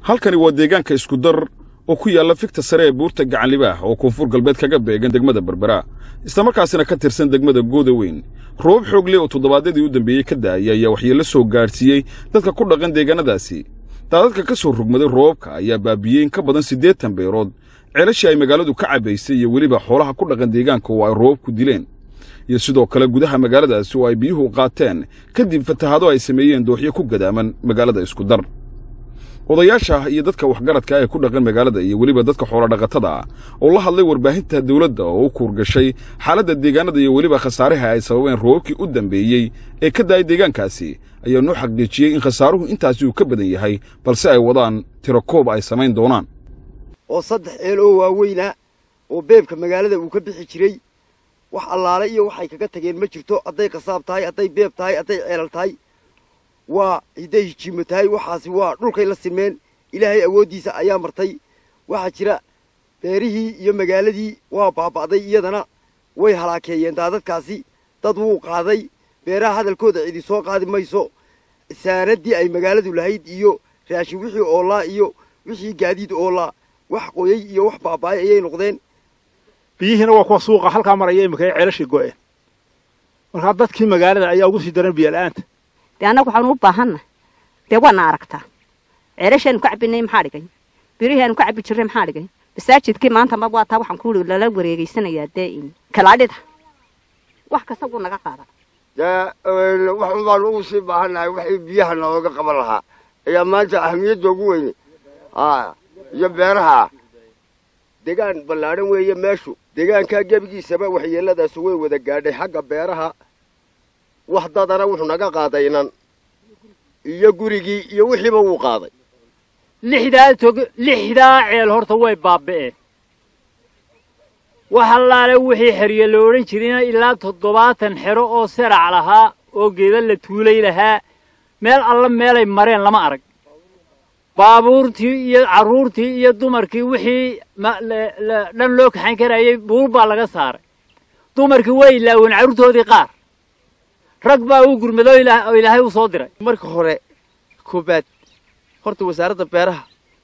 halkani waa deegaanka isku dar oo ku yaala fikta sare ee buurta gacan libaax oo koonfur galbeed kaga beegan degmada Berbera isla markaasina ka tirsan degmada Goodaweyn roob xoog leh oo toddobaadadii u dambeeyay ka daayay ayaa waxyeello soo gaarsiiyay dadka ku dhaqan deegaanadaasi dadka ka soo rugmaday roobka ayaa baabiyeen ka badan 80 beerood ceelasha ay magaaladu ka cabaysay iyo waliba xoolaha ku dhaqan deegaanka oo ay roob ku dileen iyo sidoo kale gudaha magaaladaasi oo ay biyuhu qaateen kadib fatahaado ay sameeyeen dooxyo ku gadaaman magaalada isku dar odayaasha iyo dadka waxgaradka ay ku dhaqan magaalada iyo waliba dadka xoolo dhaqatada oo la hadlay warbaahinta dawladda oo ku urgashay xaaladda deegaanada iyo waliba khasaaraha ay sababeen roobkii u dambeeyay ee ka daay deegaankaasi ayaa noo xaqiijiyay in khasaaruhu intaasi uu ka badan yahay balse ay wadaan tiro koob ay samayn doonaan oo 3 eel oo waaweyna oo beebka magaalada uu ka bixi jiray wax allaale iyo waxay kaga tageen ma jirto aday qasaab tahay aday beeb tahay aday ceelal tahay waa iday jiimatahay waxaasi waa dhulkay la simeen ilaahay awoodiisa ayaa martay waxa jira beerihii iyo magaaladii waa baabaaday iyadana way halaakeeyeen dadkaasi dad wuu qaaday beeraha hadalkooda cidi soo qaadi mayso saanadii ay magaaladu lahayd iyo raashin wixii oolaa iyo wixii gaadiid oolaa wax qoyay iyo wax baabaay ayay noqdeen biyihina waa kuwa suuqa halka maraya imika ceelashii go'een marka dadkii magaalada ayaa ugu sii daran biyo la'aanta anagu waxaan u baahannahay wana aragtaa ceelashan ka cabinay maxaa dhigay birihan ka cabi jiray maxaa dhigay masaajidkii maanta ma waa taa waxaan ku lala wareegaysanayaa deein kalaadida wax kasta uu naga qaada waxaan baan ugu sii baahannahay waxay biyaha nooga qaban lahaa ayaa maanta ahmiyadda ugu weyn iyo beeraha deegaan ballaaran weeye meeshu deegaanka gebigiisaba waxyeeladaas way wada gaadhay xagga beeraha wax dadana wuxuu naga qaadaynan iyo gurigii iyo wixiiba uu qaaday lixdaa ceel horta way baaba'een waxa laale wixii xiriye loo oran jirina ilaa 70 xero oo sarac lahaa oo geeda la tuulay lahaa meel alla meelay mareen lama arag baabuurtii iyo caruurtii iyo dumarkii wixii dhan loo kaxayn karayay buur baa laga saaray dumarkii way ilaaween caruurtoodii qaar rag baa uu gurmado ilaahay u soo diray marka hore koobaad horta wasaaradda beeraha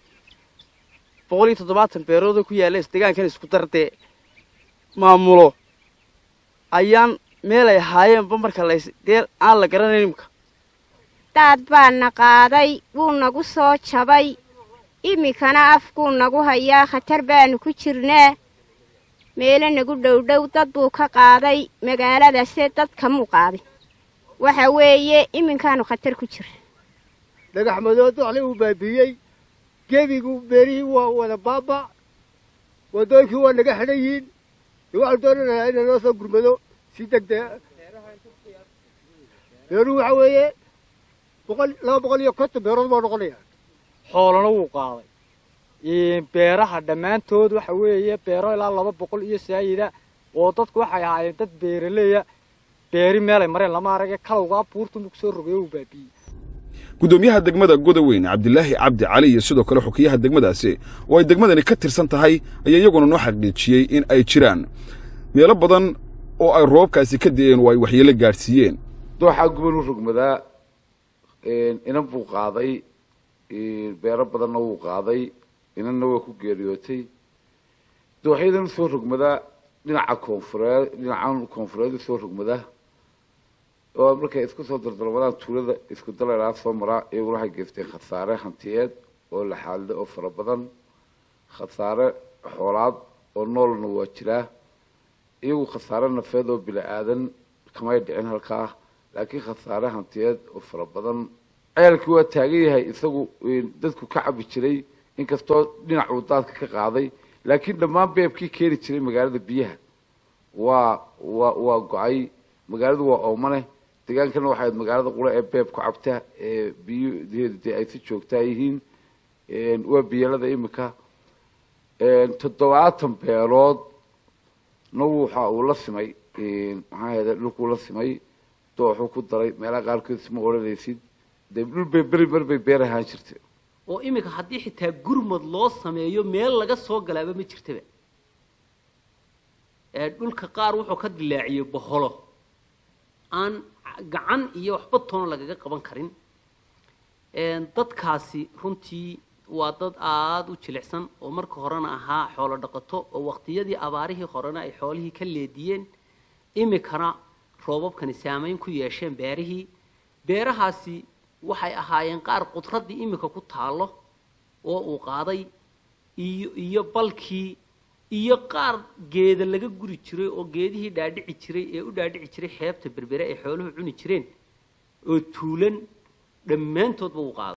170 beerood ku yaala deegaankan isku dartay maamulo ayaan meel ay haayeen marka la deel aan la garanayn imka dad baan qaaday wuu nagu soo jabay imikana afku nagu hayaa khatar baan ku jirnaa meel nagu dhowdhow dad buu ka qaaday magaalada si dadka mu qaaday waxa weeye iminkaanu khatar ku jir dhagax madood wax uu baabiyay gebigu beeri waa wada baaba wadoonkii waa naga xidhayiin waxa doonayay in loo soo gurmado si degdeg beeru waxa weeye 250 beerood baa noqonaya xoolana wuu qaaday beeraha dhamaantood waxa weeye beero ilaa 200 iyo saayida oo dadku waxay ahaayeen dad beeraleeya beeri meelay mareen lama arag kalowga buurtu ku soo rogay uu baabiyay gudoomiyaha degmada Goodaweyn Cabdilaahi Cabdi Cali iyo sidoo kale xukiyaha degmadaasi oo ay degmadani ka tirsan tahay ayaa iyaguna noo xaqiijiyay in ay jiraan meelo badan oo ay roobkaasi ka deeyeen oo ay waxyeello gaarsiiyeen dooxa gobol rugmada inan buu qaaday beero badanna wuu qaaday inanna waa ku geeriyootay dooxyadan soo rugmada dhinaca koonfureed soo rugmada oo markay isku soo dardalmadaan tuulada isku dalaynaa soo maraa iyagu waxay geysteen khasaare hantiyeed oo la xaalado oo fara badan khasaare xoolaad oo noolna waa jiraa iyagu khasaare nafeed oo bila'aadan kamay dhicin halkaa laakiin khasaare hantiyeed oo fara badan ceelkii waa taagan yahay isagu dadku ka cabi jiray inkastoo dhinac uu daadka ka qaaday laakiin dhammaan beebkii keeni jiray magaalada biyaha waa go'ay magaaladu waa oomane deegaankana waxay magaalada qura ee beeb ku cabta ee biyaheedu ay si joogtaa yihiin waa biyalada imika 70 beerood waxa uu la simay maxaa heeda dhulku la simay dooxu ku daray meelaha qaarkood isma oranaysid dhul beri beer ahaan jirtay oo imika haddii xitaa gurmad loo sameeyo meel laga soo galaaba ma jirtaba dhulka qaar wuxuu ka dilaaciyay boholo aan gacan iyo waxba toona lagaga qaban karin dadkaasi runtii waa dad aad u jilicsan oo marka horena ahaa xoolo dhaqato oo waqtiyadii abaarihii horena ay xoolihii ka leediyeen imikana roobabkani saameyn ku yeesheen beerihii beerahaasi waxay ahaayeen qaar qudradii imika ku taalo oo uu qaaday iyo balkii iyo qaar geeda laga guri jiray oo geedihii dhaadhici jiray ee u dhaadhici jiray xeebta berbere ay xooluhu cuni jireen oo tuulan dhammaantoodba uu qaaday